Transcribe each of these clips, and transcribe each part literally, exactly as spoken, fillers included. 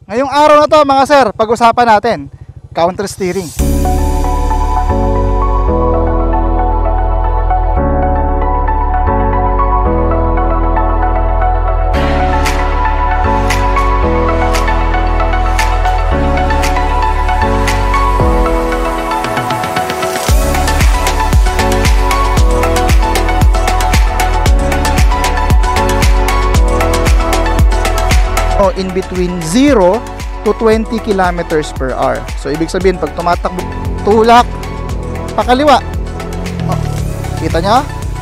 Ngayong araw na to mga sir, pag-usapan natin counter steering. In between zero to twenty kilometers per hour. So ibig sabihin pag tumatakbo, tulak pakaliwa. Oh, kita nyo?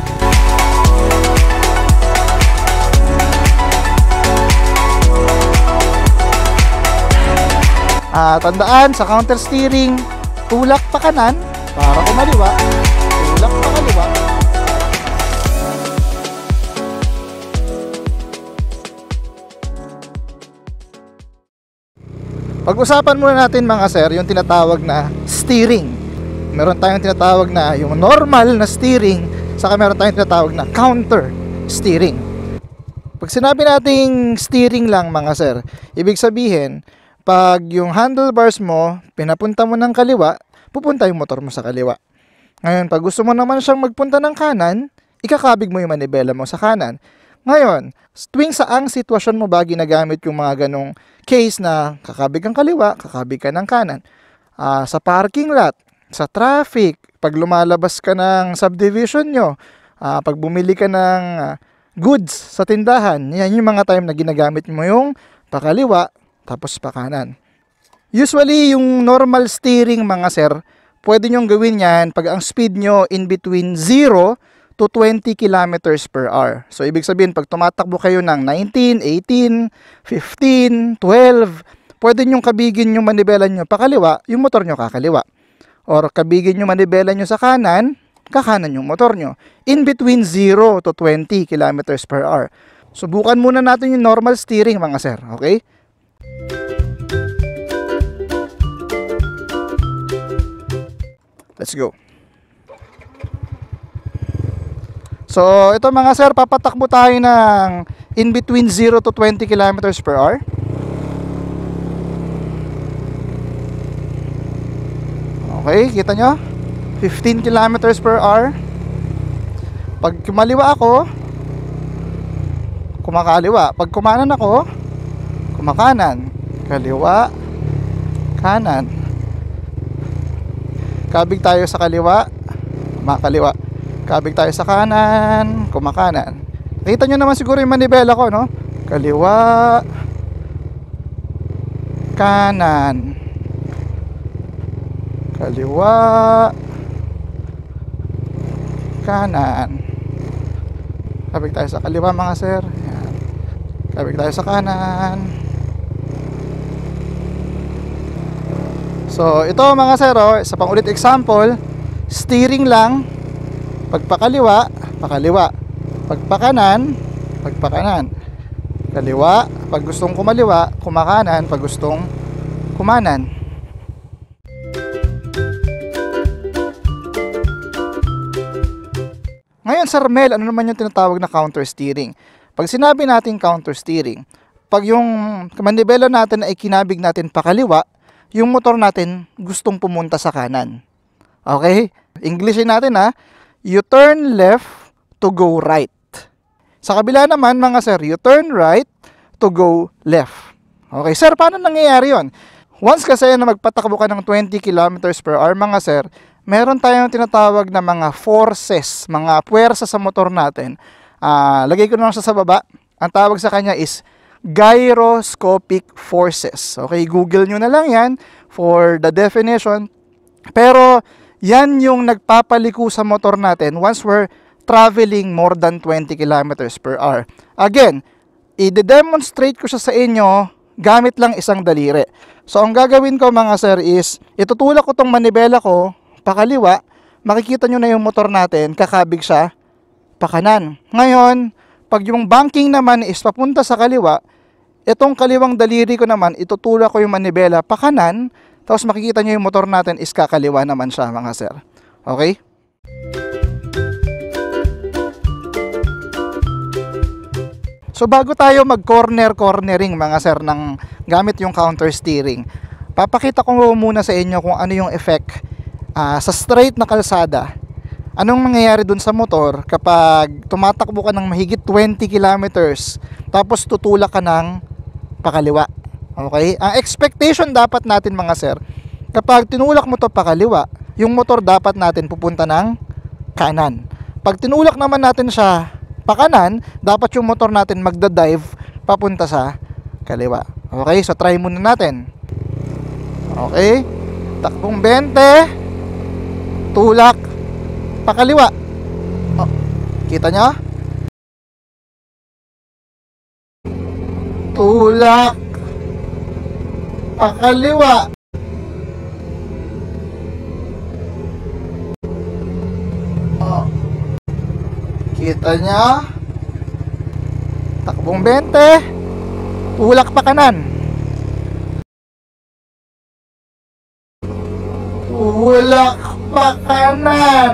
Ah, tandaan sa counter steering, tulak pa kanan para kumaliwa, tulak pa kaliwa. Pag-usapan muna natin mga sir, yung tinatawag na steering. Meron tayong tinatawag na yung normal na steering, saka meron tayong tinatawag na counter steering. Pag sinabi nating steering lang mga sir, ibig sabihin, pag yung handlebars mo, pinapunta mo ng kaliwa, pupunta yung motor mo sa kaliwa. Ngayon, pag gusto mo naman siyang magpunta ng kanan, ikakabig mo yung manibela mo sa kanan. Ngayon, tuwing saang sitwasyon mo ba ginagamit yung mga ganong case na kakabig ang kaliwa, kakabig ka ng kanan? Uh, sa parking lot, sa traffic, pag lumalabas ka ng subdivision nyo, uh, pag bumili ka ng uh, goods sa tindahan, yan yung mga time na ginagamit mo yung pakaliwa, tapos pakanan. Usually, yung normal steering mga sir, pwede nyong gawin yan pag ang speed nyo in between zero to twenty kilometers per hour. So, ibig sabihin, pag tumatakbo kayo ng nineteen, eighteen, fifteen, twelve, pwede nyong kabigin yung manibela nyo pakaliwa, yung motor nyo kakaliwa. Or kabigin yung manibela nyo sa kanan, kakanan yung motor nyo. In between zero to twenty kilometers per hour. Subukan muna natin yung normal steering mga sir, okay? Let's go. So, ito mga sir, papatakbo tayo ng in between zero to twenty kilometers per hour. Okay, kita nyo? fifteen kilometers per hour. Pag kumaliwa ako, kumakaliwa. Pag kumanan ako, kumakanan. Kaliwa, kanan. Kabig tayo sa kaliwa, kumakaliwa. Kabig tayo sa kanan, kumakanan. Kita nyo naman siguro yung manibela ko, no? Kaliwa, kanan, kaliwa, kanan. Kabig tayo sa kaliwa mga sir. Ayan. Kabig tayo sa kanan. So ito mga sir, oh, sa pangulit example, steering lang. Pagpakaliwa, pakaliwa. Pagpakanan, pagpakanan. Kaliwa, pag gustong kumaliwa, kumakanan, pag gustong kumanan. Ngayon Sir Mel, ano naman yung tinatawag na counter steering? Pag sinabi natin counter steering, pag yung manibela natin ay kinabig natin pakaliwa, yung motor natin gustong pumunta sa kanan. Okay? Englishin natin ha. You turn left to go right. Sa kabila naman mga sir, you turn right to go left. Okay, sir, paano nangyayari yon? Once kasi na magpatakbo ka ng twenty kilometers per hour mga sir, meron tayong tinatawag na mga forces, mga puwersa sa motor natin. Uh, lagay ko na lang siya sa baba. Ang tawag sa kanya is gyroscopic forces. Okay, Google nyo na lang yan for the definition. Pero yan yung nagpapaliko sa motor natin once we're traveling more than twenty kilometers per hour. Again, i-demonstrate ko siya sa inyo gamit lang isang daliri. So, ang gagawin ko mga sir is, itutulak ko tong manibela ko pakaliwa, makikita nyo na yung motor natin, kakabig siya pakanan. Ngayon, pag yung banking naman is papunta sa kaliwa, itong kaliwang daliri ko naman, itutulak ko yung manibela pakanan, tapos makikita nyo yung motor natin is kakaliwa naman siya mga sir. Okay? So bago tayo mag corner cornering mga sir ng gamit yung counter steering, papakita ko muna sa inyo kung ano yung effect uh, sa straight na kalsada. Anong mangyayari dun sa motor kapag tumatakbo ka ng mahigit twenty kilometers tapos tutulak ka ng pakaliwa. Okay? Ang expectation dapat natin mga sir, kapag tinulak mo to pakaliwa, yung motor dapat natin pupunta ng kanan. Pag tinulak naman natin siya pakanan, dapat yung motor natin magda-dive papunta sa kaliwa. Okay? So try muna natin. Okay? Takbong twenty, tulak pakaliwa. Oh, kita nyo? Tulak pakaliwa. Oh, kita nyo? Takbong twenty, tulak pa kanan. Tulak pa kanan.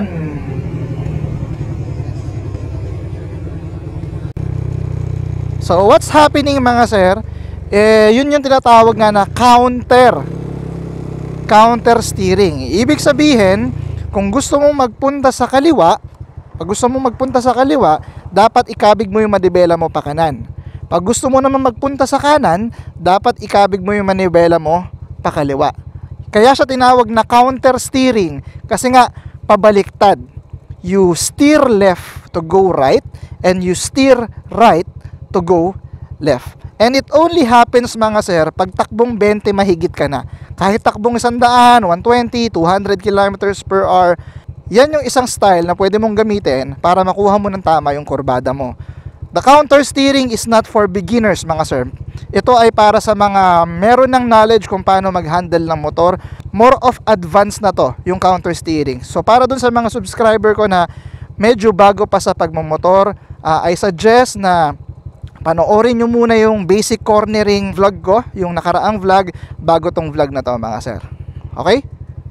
So what's happening mga sir, eh, yun yung tinatawag nga na counter counter steering. Ibig sabihin, kung gusto mong magpunta sa kaliwa, pag gusto mong magpunta sa kaliwa, dapat ikabig mo yung manibela mo pa kanan. Pag gusto mo naman magpunta sa kanan, dapat ikabig mo yung manibela mo pa kaliwa. Kaya siya tinawag na counter steering kasi nga pabaliktad. You steer left to go right and you steer right to go left. And it only happens mga sir pag takbong twenty mahigit ka na. Kahit takbong one hundred, one twenty, two hundred kilometers per hour, yan yung isang style na pwede mong gamitin para makuha mo ng tama yung kurbada mo. The counter steering is not for beginners mga sir. Ito ay para sa mga meron ng knowledge kung paano mag-handle ng motor. More of advanced na to, yung counter steering. So para dun sa mga subscriber ko na medyo bago pa sa pagmamotor, uh, I suggest na panoorin nyo muna yung basic cornering vlog ko, yung nakaraang vlog, bago tong vlog na to mga sir. Okay?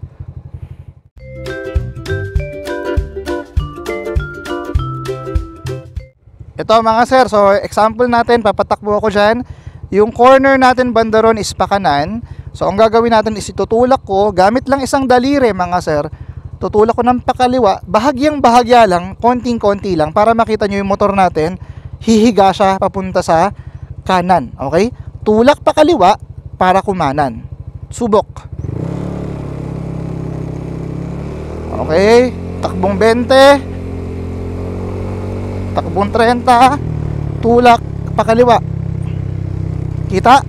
Ito mga sir, so example natin, papatakbo ako dyan. Yung corner natin banda ron is pakanan. So ang gagawin natin is itutulak ko, gamit lang isang daliri mga sir. Tutulak ko ng pakaliwa, bahagyang bahagya lang, konting-konti lang, para makita nyo yung motor natin, hihiga siya papunta sa kanan. Okay? Tulak pakaliwa para kumanan. Subok. Okay? Takbong twenty, takbong thirty, tulak pakaliwa. Kita?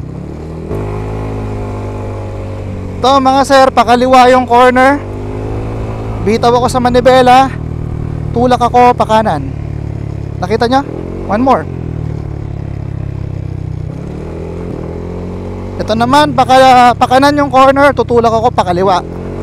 Ito mga sir, pakaliwa yung corner. Bitaw ako sa manibela, tulak ako pakanan. Nakita nyo? One more. Ito naman, paka, pakanan yung corner, tutulak ako pakaliwa.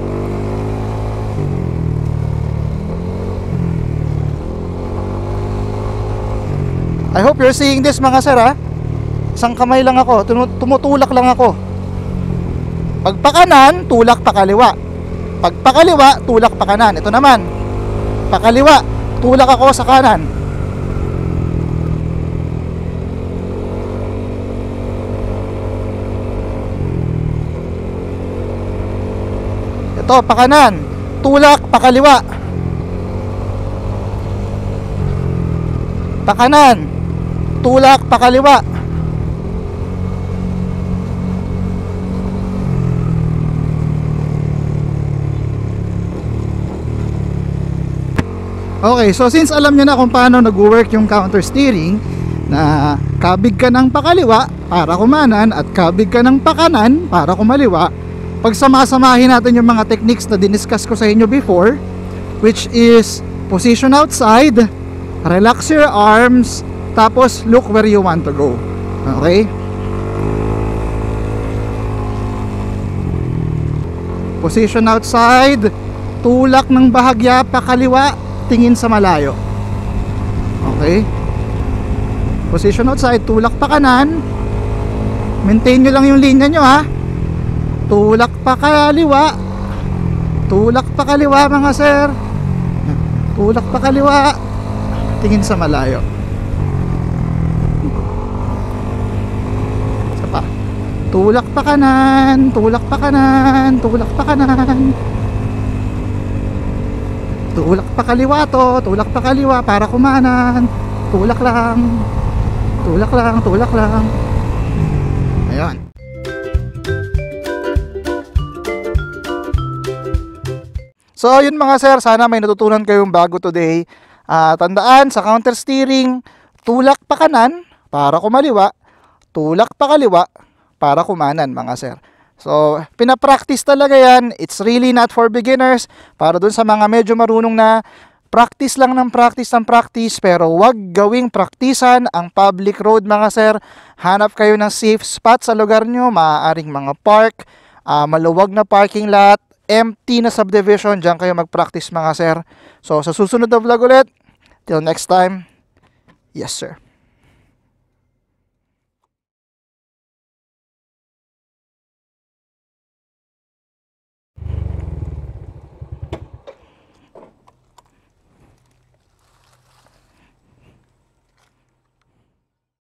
I hope you're seeing this mga sir ha. Isang kamay lang ako, tumutulak lang ako. Pag pakanan, tulak pakaliwa. Pag pakaliwa, tulak pakanan. Ito naman, pakaliwa, tulak ako sa kanan. Ito, pakanan, tulak pakaliwa. Pakanan, tulak pakaliwa. Okay, so since alam nyo na kung paano nag-work yung counter steering, na kabig ka ng pakaliwa para kumanan at kabig ka ng pakanan para kumaliwa, pag samasamahin natin yung mga techniques na diniscuss ko sa inyo before, which is position outside, relax your arms, tapos look where you want to go. Okay? Position outside, tulak ng bahagya pakaliwa, tingin sa malayo. Okay? Position outside, tulak pa kanan. Maintain nyo lang yung linya nyo ha. Tulak pa kaliwa. Tulak pa kaliwa mga sir. Tulak pa kaliwa, tingin sa malayo. tulak pa kanan, tulak pa kanan, tulak pa kanan. Tulak pa kaliwa to, tulak pa kaliwa para kumanan. Tulak lang. Tulak lang, tulak lang. Ayun. So yun mga sir, sana may natutunan kayong bago today. Uh, tandaan sa counter steering, tulak pa kanan para kumaliwa, tulak pa kaliwa para kumanan mga sir. So pinapractice talaga yan. It's really not for beginners. Para dun sa mga medyo marunong na, practice lang ng practice ng practice, pero wag gawing praktisan ang public road mga sir. Hanap kayo ng safe spot sa lugar nyo, maaaring mga park, uh, maluwag na parking lot, empty na subdivision, dyan kayo mag-practice mga sir. So sa susunod na vlog ulit, till next time, yes sir.